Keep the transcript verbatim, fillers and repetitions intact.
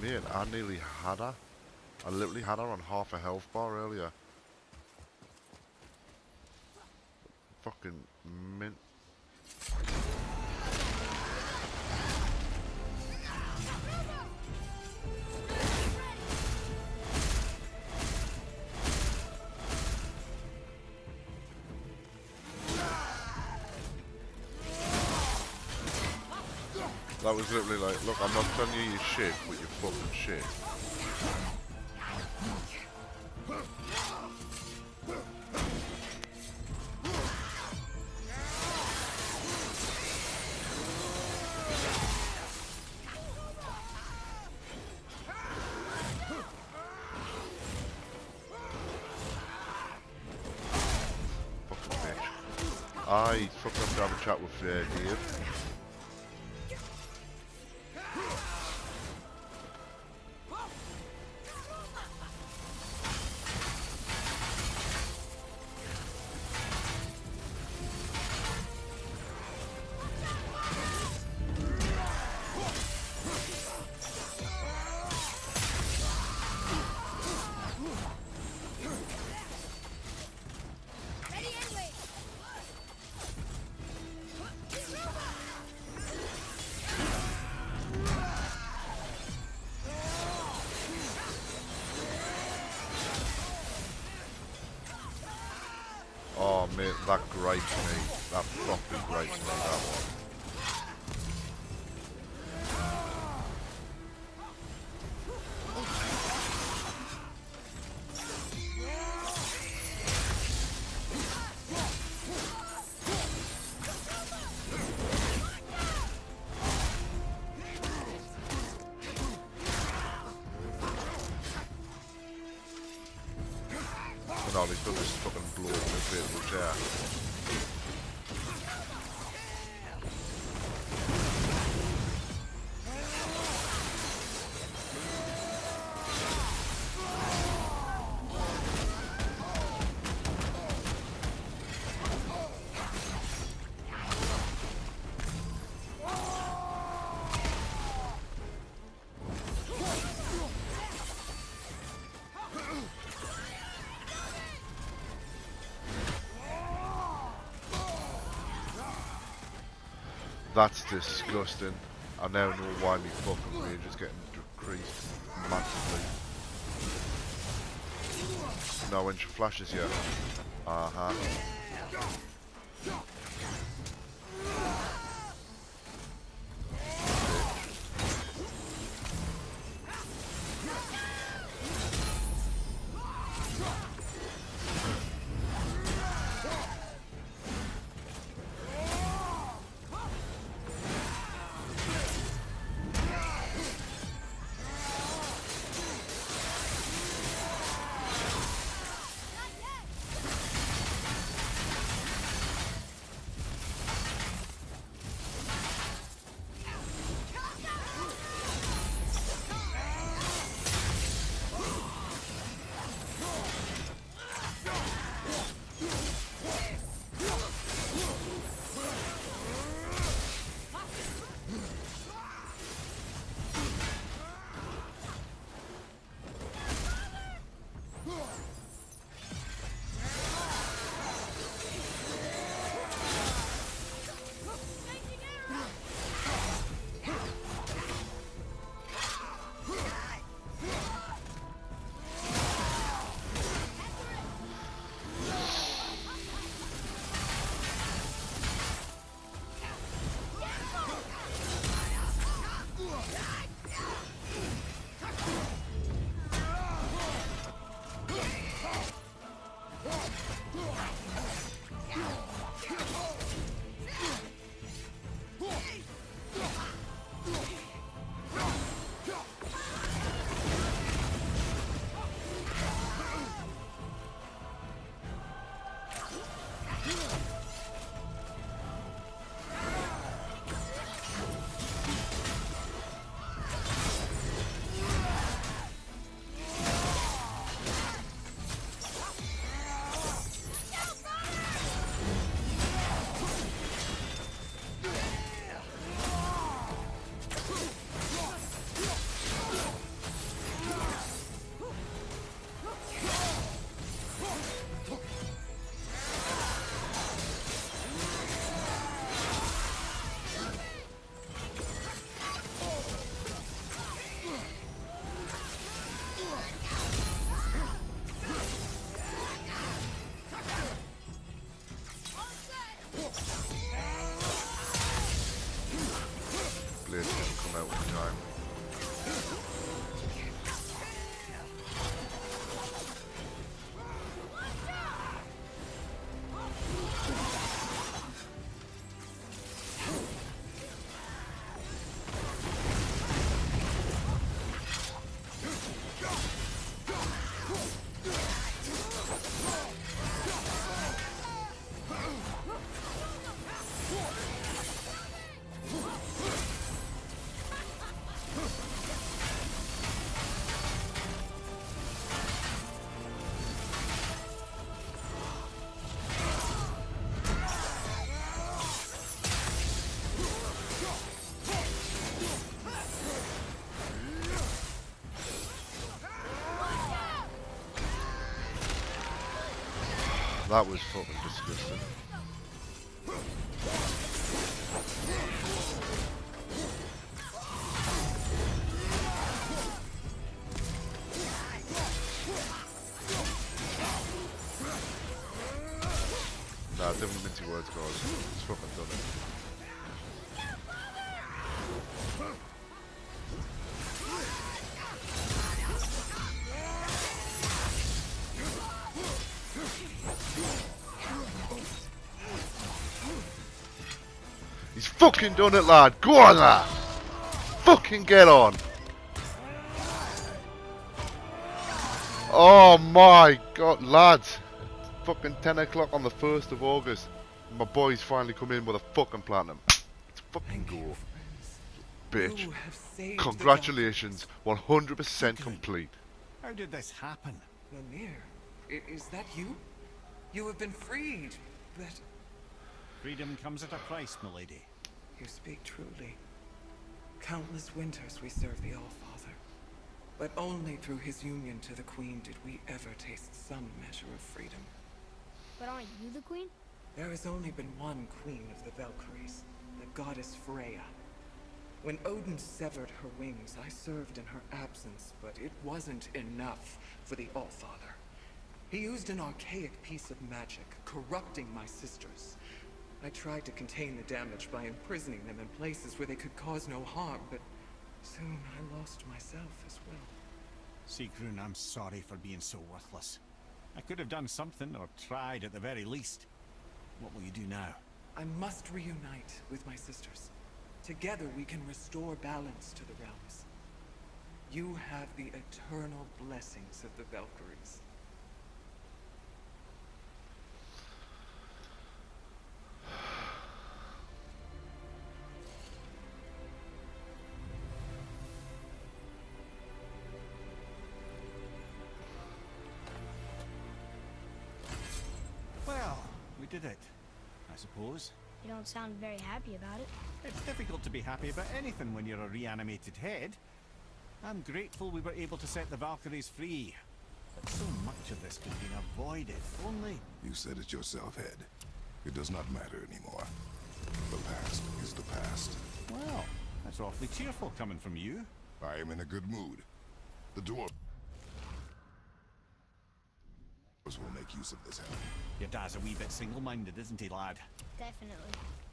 Mate, I nearly had her. I literally had her on half a health bar earlier. Fucking mint. That was literally like, look, I'm not telling you your shit, but you're fucking shit. Fucking bitch. I fucking have to have a chat with uh, Dave. Oh mate, that gripes me. That fucking gripes me, that one. And all he's done is fucking blow up my fatal chair. That's disgusting. I now know why my fucking rage is getting decreased massively. Now when she flashes you. Uh-huh. run out of time. That was fucking disgusting. Nah, different minty words, guys. It's fucking done it. He's fucking done it, lad. Go on, lad. Fucking get on. Oh my god, lads. Fucking ten o'clock on the first of August. My boys finally come in with a fucking platinum. Let's fucking go. Bitch. Congratulations. one hundred percent complete. How did this happen? Mimir, i- is that you? You have been freed, but... Freedom comes at a price, milady. You speak truly. Countless winters we served the All-Father. But only through his union to the Queen did we ever taste some measure of freedom. But aren't you the queen? There has only been one queen of the Valkyries, the goddess Freya. When Odin severed her wings, I served in her absence, but it wasn't enough for the All-Father. He used an archaic piece of magic, corrupting my sisters. I tried to contain the damage by imprisoning them in places where they could cause no harm, but soon I lost myself as well. Sigrun, I'm sorry for being so worthless. I could have done something, or tried at the very least. What will you do now? I must reunite with my sisters. Together we can restore balance to the realms. You have the eternal blessings of the Valkyries. Well, we did it, I suppose. You don't sound very happy about it. It's difficult to be happy about anything when you're a reanimated head. I'm grateful we were able to set the Valkyries free. But so much of this could have been avoided, if only... You said it yourself, Head. It does not matter anymore. The past is the past. Well, that's awfully cheerful coming from you. I am in a good mood. The dwarves will make use of this help. Your dad's a wee bit single-minded, isn't he, lad? Definitely.